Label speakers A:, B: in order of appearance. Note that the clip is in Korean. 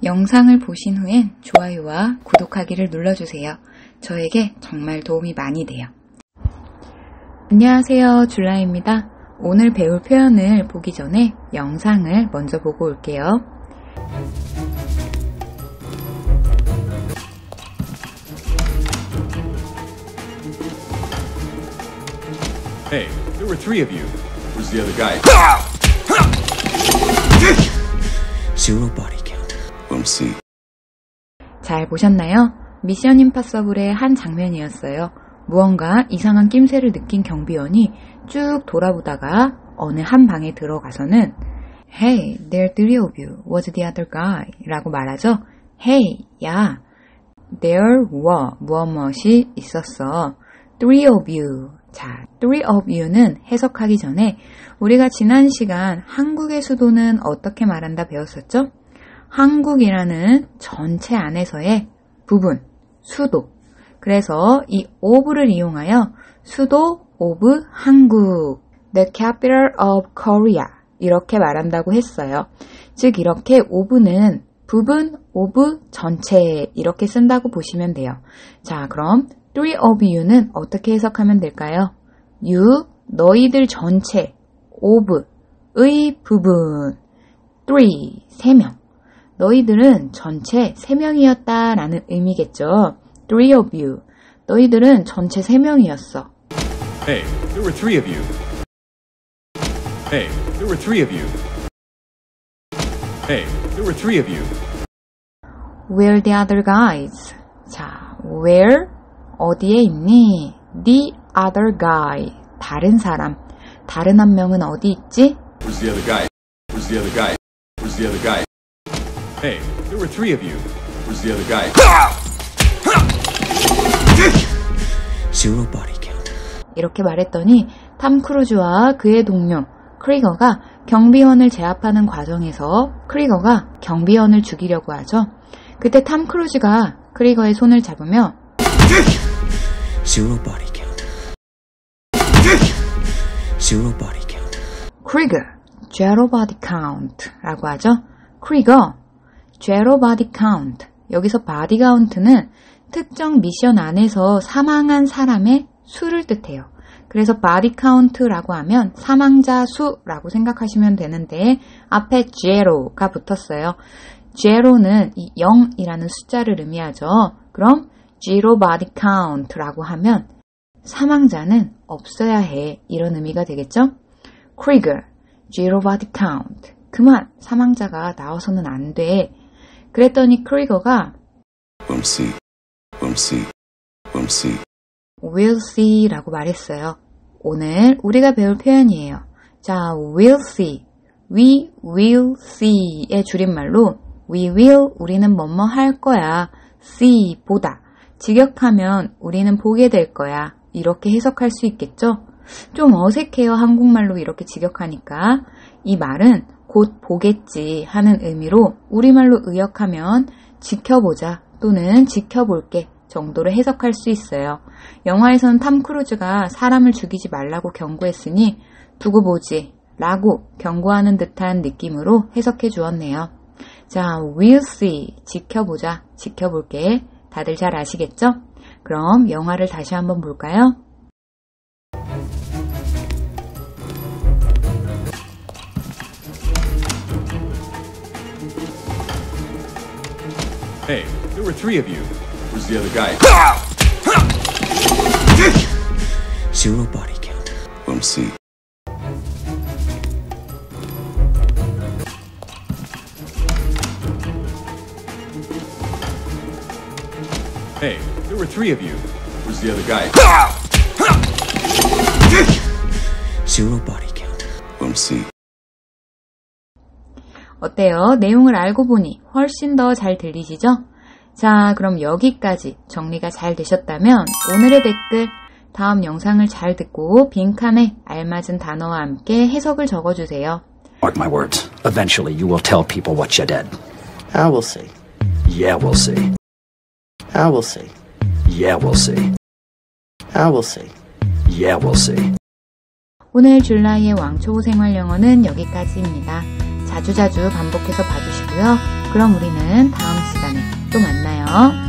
A: 영상을 보신 후엔 좋아요와 구독하기를 눌러주세요. 저에게 정말 도움이 많이 돼요. 안녕하세요, 줄라입니다. 오늘 배울 표현을 보기 전에 영상을 먼저 보고 올게요.
B: Hey, there were three of you. Where's the other guy?
C: Zero body count.
B: We'll see.
A: 잘 보셨나요? 미션 임파서블의 한 장면이었어요. 무언가 이상한 낌새를 느낀 경비원이 쭉 돌아보다가 어느 한 방에 들어가서는 Hey, there are three of you. What's the other guy? 라고 말하죠. Hey, 야, there were 무엇이 있었어. Three of you. 자, three of you는 해석하기 전에 우리가 지난 시간 한국의 수도는 어떻게 말한다 배웠었죠? 한국이라는 전체 안에서의 부분, 수도. 그래서 이 of를 이용하여 수도 of 한국, the capital of Korea 이렇게 말한다고 했어요. 즉 이렇게 of는 부분, of 전체 이렇게 쓴다고 보시면 돼요. 자, 그럼 three of you는 어떻게 해석하면 될까요? you, 너희들 전체, of의 부분, three, 3명. 너희들은 전체 3명이었다라는 의미겠죠. Three of you. 너희들은 전체 3명이었어.
B: Hey, there were three of you. Hey, there were three of you. Hey, there were three of you.
A: Where the other guys? 자, where? 어디에 있니? The other guy. 다른 사람. 다른 한 명은 어디 있지?
B: Where's the other guy? Where's the other guy? Where's the other guy? Hey, there were three of you. Where's the other guy?
C: Zero body count.
A: 이렇게 말했더니 탐 크루즈와 그의 동료 크리거가 경비원을 제압하는 과정에서 크리거가 경비원을 죽이려고 하죠. 그때 탐 크루즈가 크리거의 손을 잡으며
C: Zero body count. Zero body count.
A: 크리거, zero body count 라고 하죠. 크리거, zero body count. 여기서 body count는 특정 미션 안에서 사망한 사람의 수를 뜻해요. 그래서 body count라고 하면 사망자 수라고 생각하시면 되는데 앞에 zero가 붙었어요. zero는 이 0이라는 숫자를 의미하죠. 그럼 zero body count라고 하면 사망자는 없어야 해 이런 의미가 되겠죠. Krieger, zero body count. 그만 사망자가 나와서는 안 돼. 그랬더니 크리거가
B: We'll see. We'll see. We'll see.
A: We'll see 라고 말했어요. 오늘 우리가 배울 표현이에요. 자, we'll see. We will see의 줄임말로 we will 우리는 뭐뭐 할 거야. see 보다. 직역하면 우리는 보게 될 거야. 이렇게 해석할 수 있겠죠? 좀 어색해요. 한국말로 이렇게 직역하니까. 이 말은 곧 보겠지 하는 의미로 우리말로 의역하면 지켜보자 또는 지켜볼게 정도로 해석할 수 있어요. 영화에서는 탐 크루즈가 사람을 죽이지 말라고 경고했으니 두고 보지 라고 경고하는 듯한 느낌으로 해석해 주었네요. 자, we'll see. 지켜보자, 지켜볼게. 다들 잘 아시겠죠? 그럼 영화를 다시 한번 볼까요?
B: Hey, there were three of you. Where's the other guy?
C: Zero body count.
B: We'll see. Hey, there were three of you. Where's the other guy?
C: Zero body count.
B: We'll see.
A: 어때요? 내용을 알고 보니 훨씬 더 잘 들리시죠? 자, 그럼 여기까지 정리가 잘 되셨다면 오늘의 댓글, 다음 영상을 잘 듣고 빈칸에 알맞은 단어와 함께 해석을 적어주세요.
D: Mark my words. Eventually you will tell people what you did.
E: I will see.
D: Yeah, we'll see.
E: I will see.
D: Yeah, we'll see.
E: I will see.
D: Yeah, we'll see.
A: 오늘 줄라이의 왕초보 생활 영어는 여기까지입니다. 자주자주 반복해서 봐주시고요. 그럼 우리는 다음 시간에 또 만나요.